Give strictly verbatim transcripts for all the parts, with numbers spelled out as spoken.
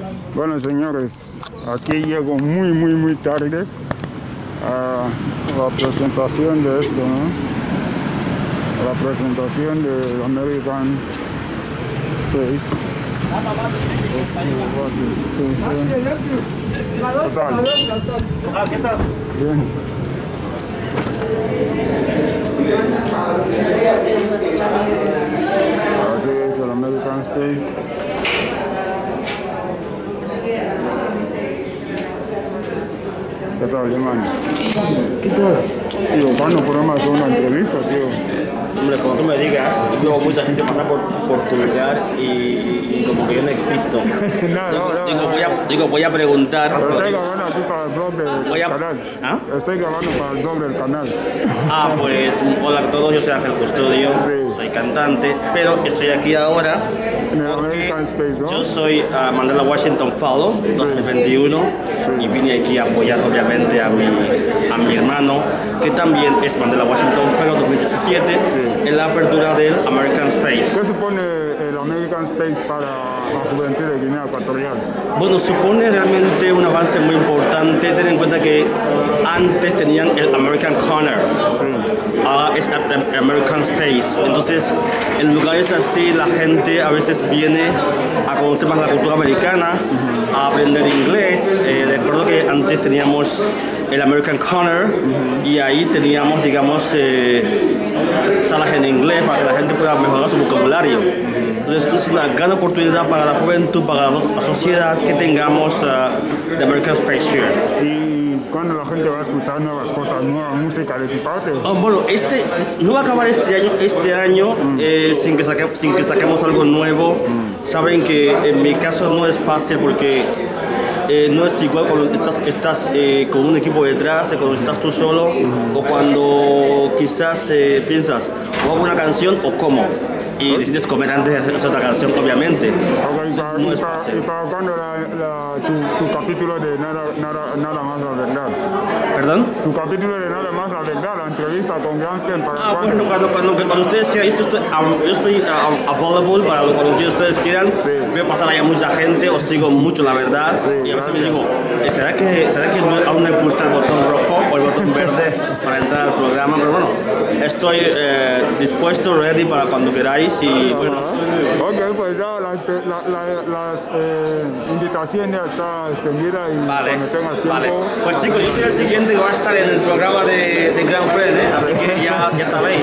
Bueno, señores, aquí llego muy, muy, muy tarde a la presentación de esto, ¿no? A la presentación de American Space. ¿Qué tal? Ah, ¿qué tal? Bien. Aquí es el American Space. ¿Qué tal, hermano? ¿Qué tal? Tío, ¿cuándo podemos hacer una entrevista, tío? Hombre, como tú me digas, luego mucha gente pasa por, por tu lugar y, y como que yo no existo. no, no, no, digo, no. voy a, digo, voy a preguntar. Pero estoy porque... grabando aquí para el blog del Voy a... canal. ¿Ah? Estoy grabando para el blog del canal. Ah, pues hola a todos, yo soy Ángel Custodio, Sí. soy cantante, pero estoy aquí ahora En el porque American Space, ¿no? yo soy uh, Mandela Washington Fellow dos mil veintiuno Sí. y vine aquí a apoyar obviamente a mi, a mi hermano, que también es Mandela Washington Fellow dos mil diecisiete, Sí. en la apertura del American Space. ¿Qué supone el American Space para la juventud de Guinea Ecuatorial? Bueno, supone realmente un avance muy importante. Ten en cuenta que antes tenían el American Corner, Sí. ahora es el American Space. Entonces, en lugares así, la gente a veces viene a conocer más la cultura americana, a aprender inglés. Eh, recuerdo que antes teníamos el American Corner y ahí teníamos, digamos, eh, charlas en inglés para que la gente pueda mejorar su vocabulario. Entonces es una gran oportunidad para la juventud, para la sociedad, que tengamos uh, The American Space here. Y cuando la gente va a escuchar nuevas cosas, nueva música de tu parte. Oh, bueno, este no va a acabar este año, este año eh, sin, que saque, sin que saquemos algo nuevo. Saben que en mi caso no es fácil porque eh, no es igual cuando estás, estás eh, con un equipo detrás, eh, cuando estás tú solo, o cuando quizás eh, piensas, o hago una canción o como. Y decides comer antes de hacer otra canción, obviamente. Okay, Entonces, para, no es y para, fácil. y para cuando la, la, tu, tu capítulo de nada, nada, nada más la verdad. ¿Perdón? Tu capítulo de nada más la verdad, la entrevista con Gran Ken, ¿para Ah, cuándo? bueno, cuando, cuando, cuando ustedes quieran, yo estoy, um, yo estoy uh, available para lo cuando ustedes quieran. Sí. Voy a pasar ahí a mucha gente, os sigo mucho, la verdad. Sí, y a veces me gracias. digo, eh, ¿será que, ¿será que no, aún no he pulsado el botón rojo o el botón verde para entrar al programa? Pero bueno, estoy eh, dispuesto, ready para cuando queráis y bueno. Ok, pues ya la, la, la, las eh, invitaciones ya está extendida y Vale, cuando tengas tiempo. vale. Pues chicos, yo soy el siguiente que va a estar en el programa de, de Grand Friend, ¿eh? Así que ya, ya sabéis.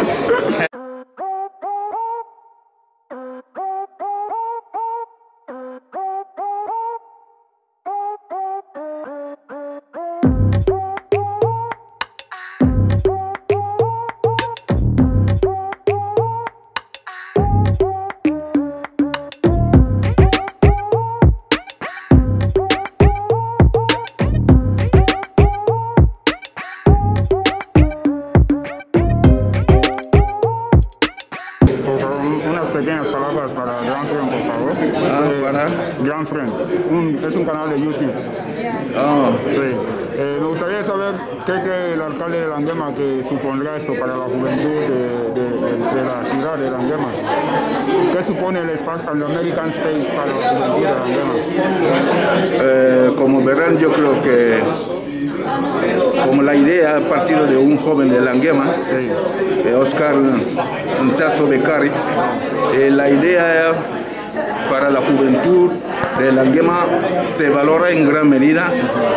Pequeñas palabras para Grand Friend, por favor. Ah, para. Grand Friend, un, es un canal de YouTube. Ah, Sí. Eh, me gustaría saber qué cree el alcalde de Languema que supondrá esto para la juventud de, de, de, de la ciudad de Languema. ¿Qué supone el espacio el American Space para la juventud de Languema? eh, como verán, yo creo que como la idea ha partido de un joven de Languema, Sí. eh, Oscar Nchazo Becari, eh, la idea para la juventud de Languema se valora en gran medida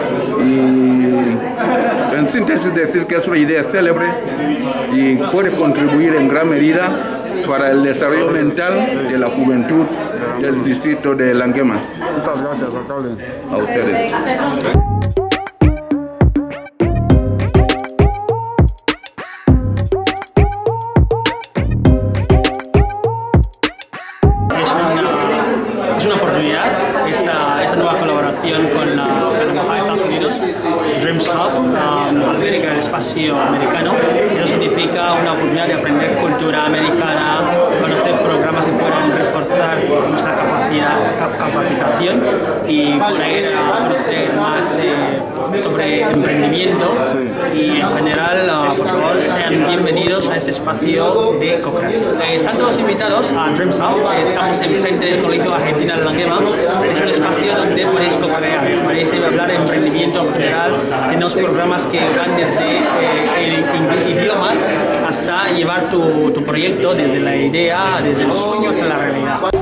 y en síntesis decir que es una idea célebre y puede contribuir en gran medida para el desarrollo mental de la juventud del distrito de Languema. Muchas gracias, alcalde. A ustedes. Es una oportunidad esta, esta nueva colaboración con la, con la Embajada de Estados Unidos, Dreams Hub, um, América, el espacio americano. Eso significa una oportunidad de aprender cultura americana, conocer programas que puedan reforzar nuestra capacidad, cap capacitación y poder conocer más eh, sobre emprendimiento. Y en general, uh, por favor, sean bienvenidos a este espacio de co-creación. Eh, están todos invitados a Dreams Hub. Estamos enfrente del Colegio Argentina de Languema. Es un espacio donde emprendimiento en general. Tenemos programas que van desde eh, idiomas hasta llevar tu, tu proyecto desde la idea, desde el sueño hasta la realidad.